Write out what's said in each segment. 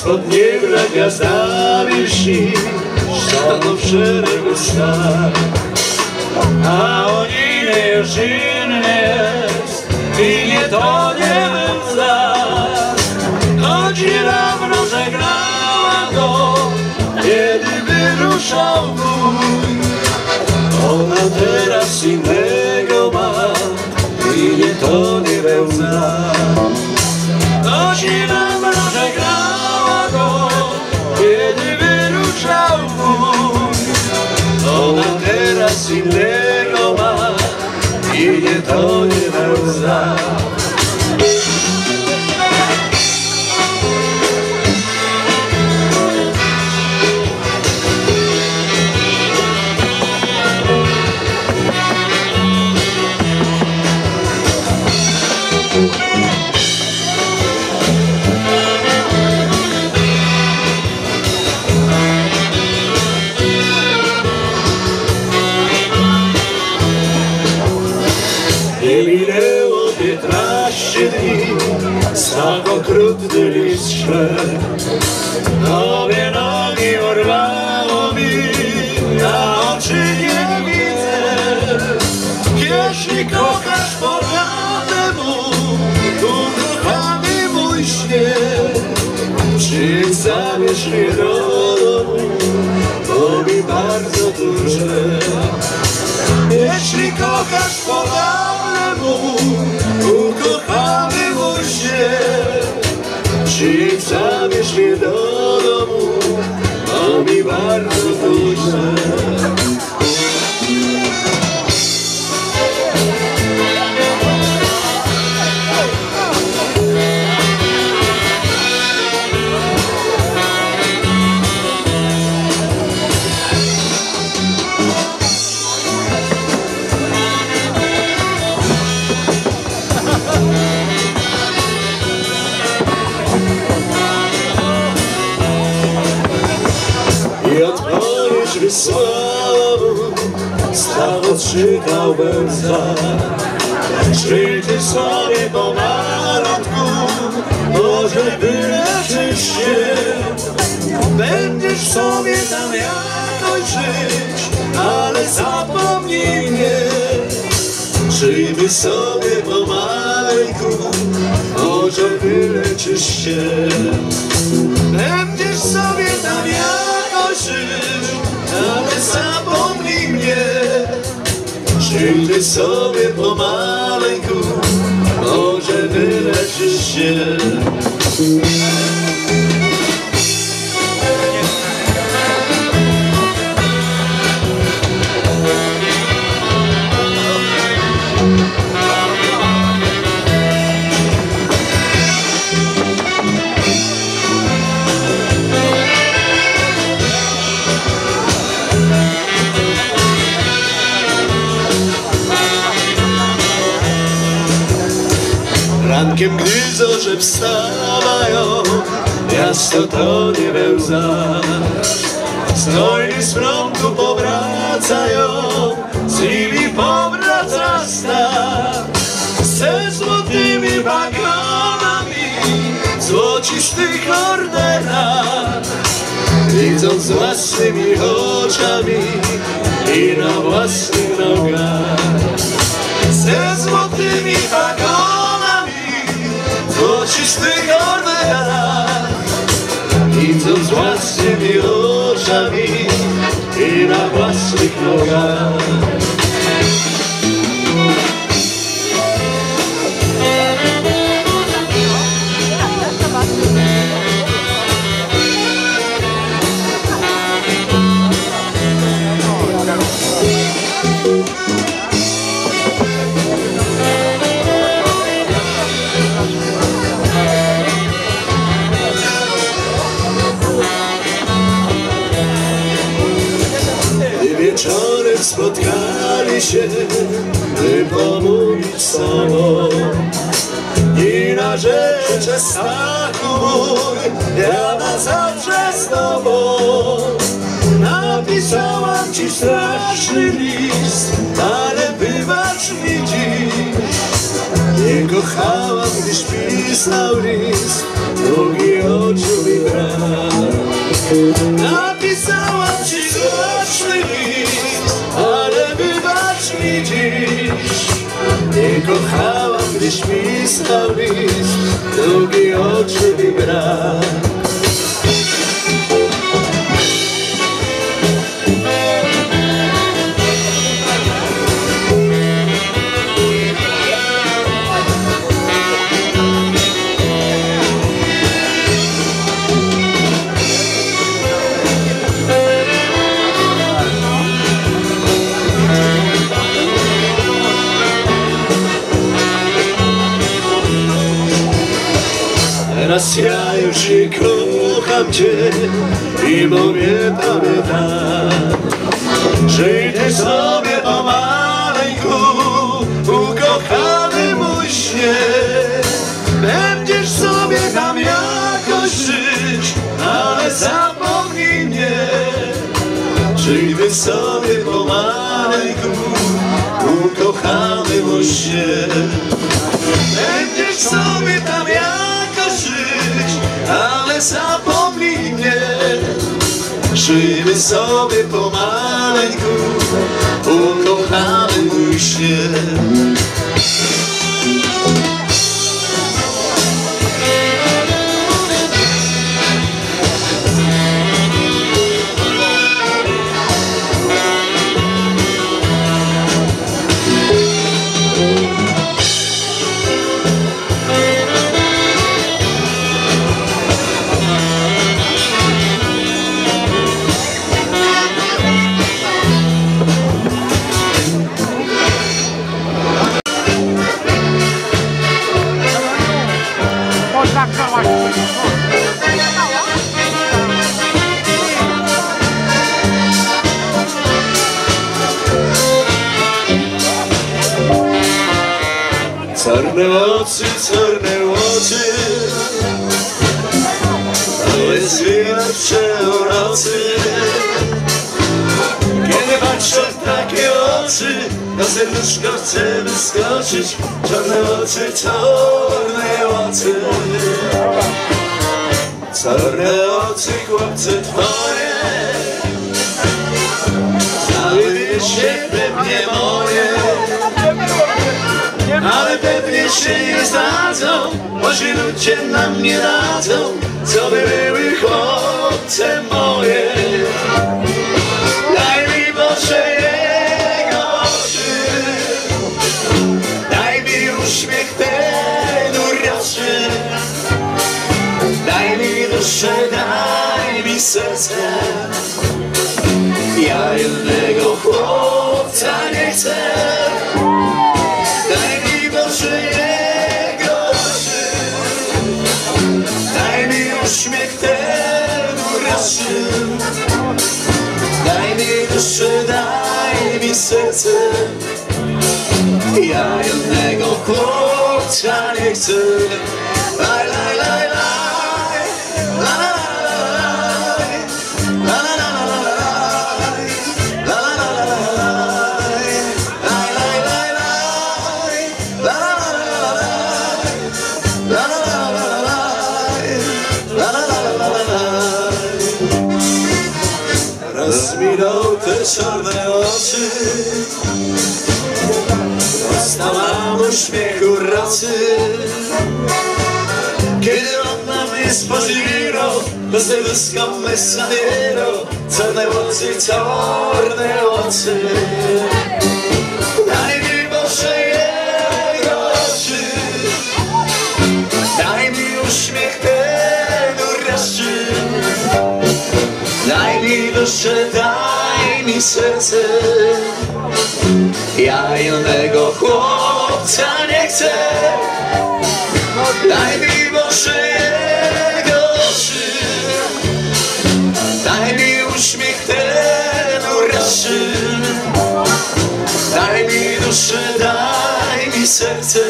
spod nieba gwiazdami lśni, staną w szeregu star. A oni już inny jest i nie to nie był znak. Choć niedawno żegnała go, kiedy wyruszał bój. Ona teraz innego ma i nie to nie był znak. Choć niedawno żegnała go, kiedy wyruszał bój. Ona teraz innego ma i nie to nie był znak. Nie minęło 15 dni, z tak okrutny list szedł. Obie nogi urwało mi, a oczy nie widzę. Jeśli kochasz bogatę mu, ukochany mój śnieg, przyjdź zabierz mnie do domu, bo mi bardzo tu źle. Jeśli kochasz bogatę mu, ukochany mój śnieg, przyjdź zabierz mnie do domu, bo mi bardzo tu źle. I odpowiedź wysłał, stał odczytał łza. Czy ty sobie pomalutku, może wyleczysz się, będziesz sobie tam jakoś żyć, ale zapomnij mnie. Czy ty sobie pomaleńku, może wyleczysz się, będziesz sobie tam jakoś żyć, ale zapomnij mnie. Czy ty sobie pomaleńku, może wyleczysz się. Rankiem, gdy zorze wstawają, miasto tonie we łzach. Znojni z frontu powracają, z nimi powraca star. Ze złotymi wagonami, w złocistych orderach, widząc własnymi oczami i na własnych nogach. Ze złotymi wagonami, w złocistych orderach, widząc własnymi oczami i na własnych nogach. Wieczorem spotkali się, by pomówić sobą. I narzeczę, Stachu mój, ja na zawsze z tobą. Napisałam ci straszny list, ale wybacz mi dziś. Nie kochałam, gdyś pisał list, drugi oczu mi brak. Napisałam ci złośny list, ale wybacz mi dziś. Nie kochałam, gdyś pisał list, drugi oczu mi brak. Teraz ja już nie kocham cię i nie pamiętam. Żyj ty sobie pomaleńku, ukochany mój śnie. Będziesz sobie tam jakoś żyć, ale zapomnij mnie. Żyj ty sobie pomaleńku, ukochany mój śnie. Będziesz sobie tam ale zapomnij mnie. Żyjmy sobie pomaleńku, ukochany mój śnie. Czarne oczy, to jest widać przeoracy. Kiedy patrzę w takie oczy, na serduszko chcę wyskoczyć. Czarne oczy, chłopcze twoje. Zawiedzie się pewnie moje, ale pewnie się nie zdadzą, bo ci ludzie nam nie dadzą, co by były chłopce moje. Daj mi Boże jego oczy, daj mi uśmiech ten uroczy, daj mi duszę, daj mi serce. Ja jednego chłopca nie chcę. Uśmiech ten uroczy, daj mi duszę, daj mi serce. Ja jednego chłopca nie chcę. Laj, laj, laj, laj, laj, laj, raz minął te czarne oczy, dostałam uśmiechu racy. Kiedy on na mnie spojrzał, to serduszko me saliero. Czarne oczy, daj mi Boże jego oczy, daj mi uśmiech ten uroczy, daj mi duszę, daj mi serce. Ja innego chłopca nie chcę. Daj mi Boże jego oczy, daj mi uśmiech ten uroczy, daj mi duszę, daj mi serce.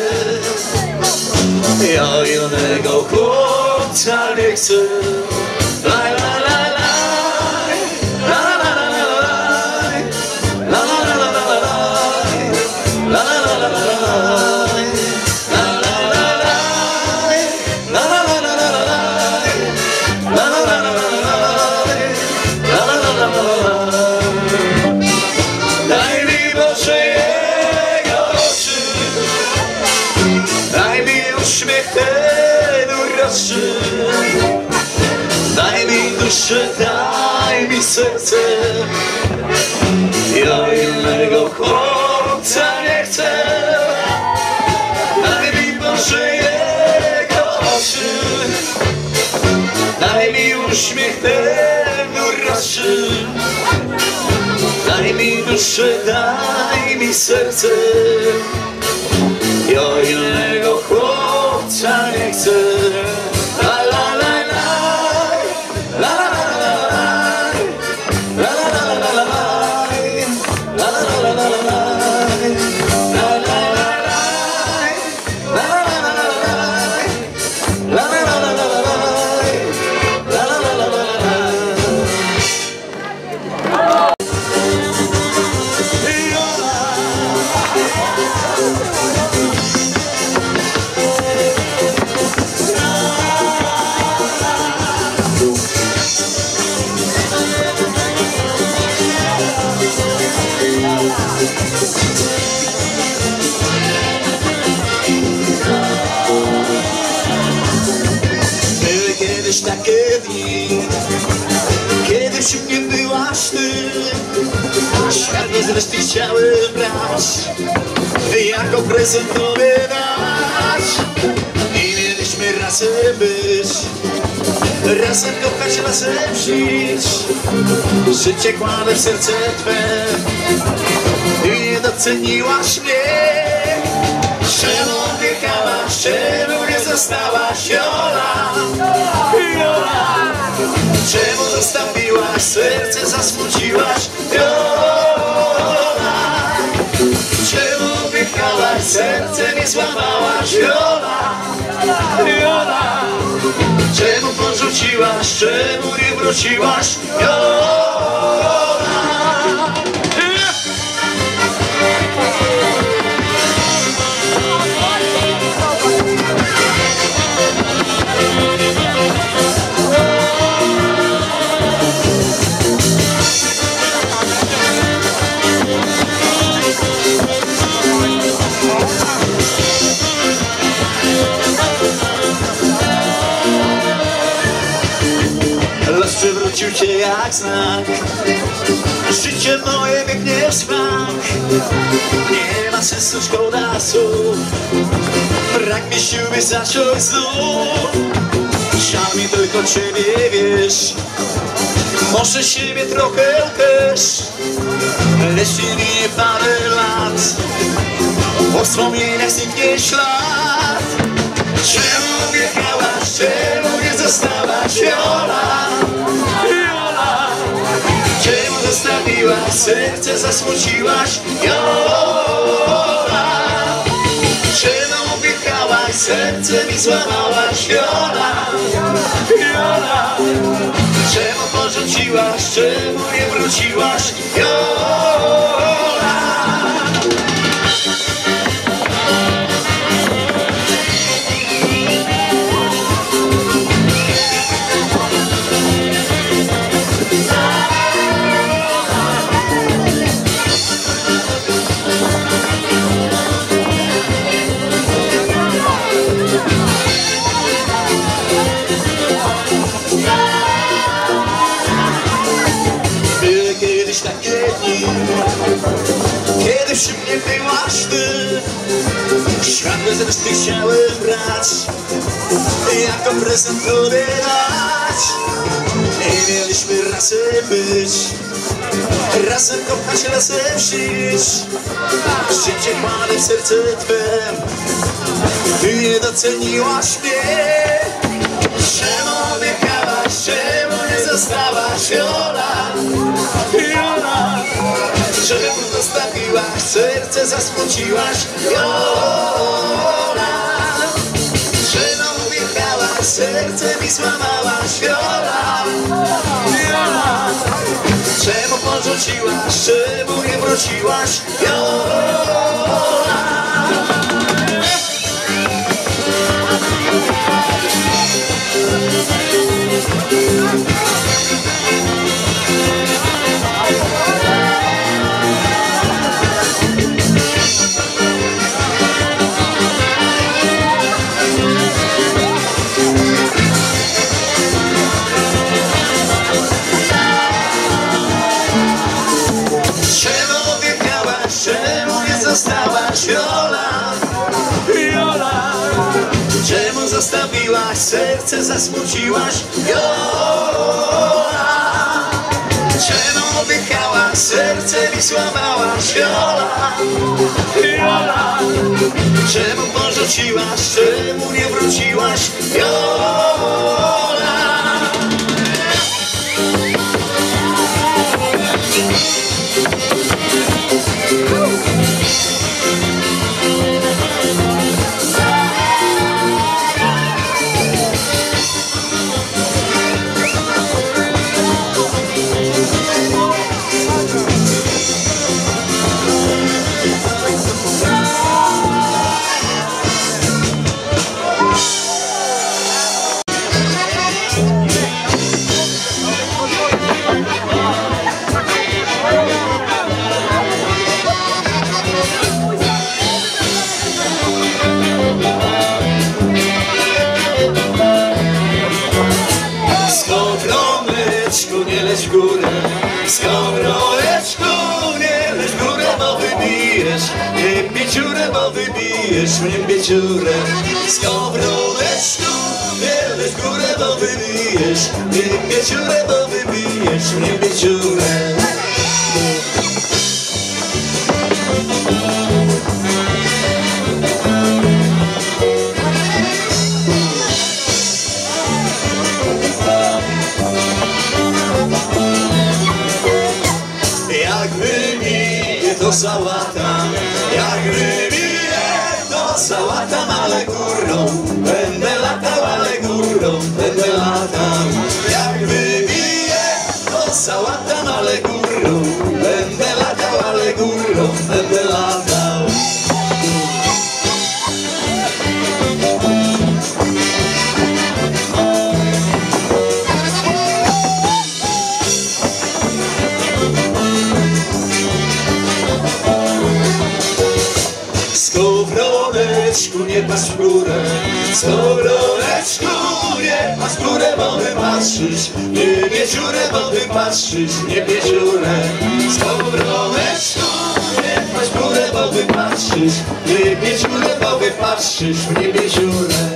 Ja innego chłopca nie chcę. Laj, laj, laj, laj, la la la la la la la la la la la la la la la la la. duszę, daj mi serce. Ja innego chłopca nie chcę. Daj mi Boże jego oczy, daj mi uśmiech ten uroczy. Daj mi duszę, daj mi serce. Ja innego chłopca nie chcę. La la la la, la la la la la, la la la la la, la la la la la, la la la la były kiedyś takie dni, kiedy wśród mnie byłaś ty. Świat bez reszty chciałem brać, jako prezent tobie dać. I mieliśmy razem być, razem kochać, razem żyć. Życie kładę w serce twe i nie doceniłaś mnie. Czemu odjechałaś, czemu nie zostałaś, Jola? Jola, czemu zostawiłaś, serce zasmuciłaś, Jola? Czemu odjechałaś, serce mi złamałaś, Jola? Jola, czemu porzuciłaś, czemu nie wróciłaś, Jola? Los przywrócił cię jak znak, życie moje biegnie w smak. Nie ma sensu, szkoda słów, brak mi sił, by zacząć znów. Żal mi tylko ciebie, wiesz, może siebie trochę też. Lecz nie parę lat, po wspomnieniach zniknie ślad. Czemu odjechałaś, czemu nie zostałaś, Jola? Jola, czemu zostawiłaś, serce zasmuciłaś, Jola? Czemu odjechałaś, serce mi złamałaś, Jola? Jola, czemu porzuciłaś, czemu nie wróciłaś, Jola? Były kiedyś takie dni, kiedy wśród mnie byłaś ty. Świat bez reszty chciałem brać, jako prezent tobie dać. I mieliśmy razem być, razem kochać, razem żyć. Życie kładę w serce twe, ty nie doceniłaś mnie. Czemu odjechałaś, czemu nie zostałaś, Jola? Jola, czemu zostawiłaś, serce zasmuciłaś, Jola? Czemu odjechałaś, serce mi złamałaś, Jola? Jola, czemu porzuciłaś, czemu nie wróciłaś, Jola? serce zasmuciłaś, Jola. Czemu oddychałaś, serce mi złamałaś, Jola, Jola. Czemu porzuciłaś, czemu nie wróciłaś, Jola. Nie leć w górę, skowroneczku, nie leć w górę, bo wybijesz mnie bieciurę, bo wybijesz mnie bieciurę. Skowroneczku, nie leć w górę, bo wybijesz mnie bieciurę, bo wybijesz mnie bieciurę. To sałata, jak wybije, to sałata, ale górą będę latał, ale górą będę latał. Jak wybije, to sałata, ale górą będę latał, ale górą będę latał. Skowroneczku, nie patrz w górę, skowroneczku, nie patrz w górę, bo wypatrzysz nie bieciurę, bo wypatrzysz nie bieciurę. Skowroneczku, nie patrz w górę, bo wypatrzysz nie bieciurę, bo wypatrzysz nie bieciurę.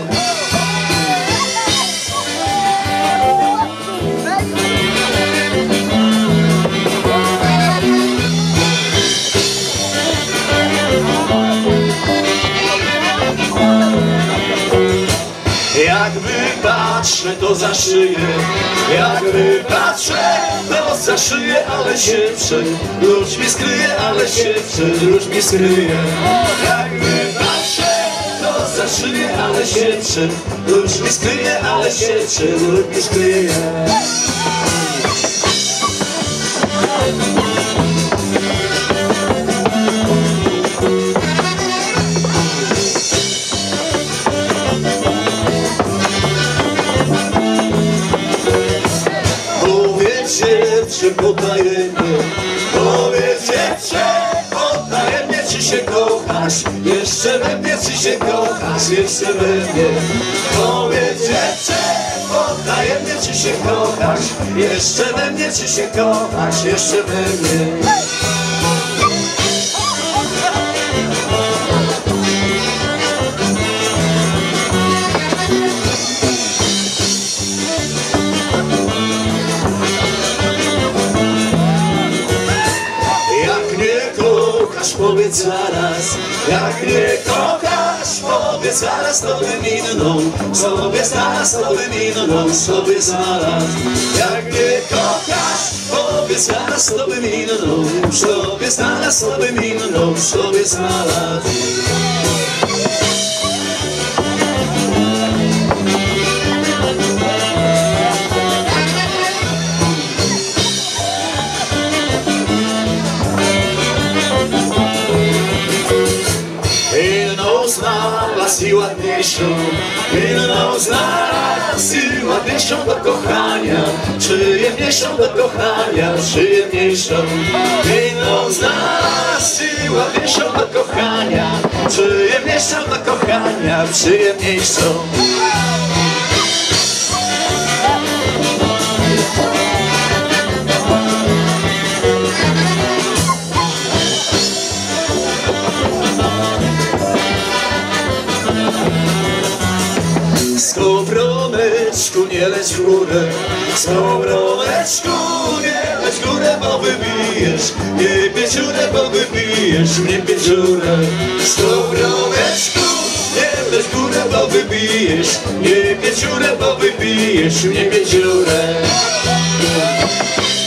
Jak wypatrzę, to za szyję, jak wypatrzę, to za szyję, ale się przed ludźmi skryje, ale się przed ludźmi skryje. Jak wypatrzę, to za szyję, ale się przed ludźmi skryje, ale się przed ludźmi skryje. Potajemnie, powiedz dziewczę, potajemnie, czy się kochasz, jeszcze we mnie, czy się kochasz, jeszcze we mnie. Powiedz dziewczę, potajemnie, czy się kochasz, jeszcze we mnie, czy się kochasz, jeszcze we mnie. Powiedz zaraz, jak nie kochasz, powiedz zaraz, to bym inną sobie zaraz, to bym inną sobie zaraz. Jak nie kochasz, powiedz zaraz, to bym inną sobie zaraz, to bym inną sobie zaraz. I ładniejszą, inną znalazł i ładniejszą do kochania, przyjemniejszą do kochania, przyjemniejszą. Inną znalazł i ładniejszą do kochania, przyjemniejszą do kochania, przyjemniejszą. nie leć w górę. Z tą rączką nie leć w górę, bo wybijesz. Nie pięciurę, bo wybijesz mnie pięciurę. Z tą rączką nie leć w górę, bo wybijesz. Nie pięciurę, bo wybijesz mnie pięciurę.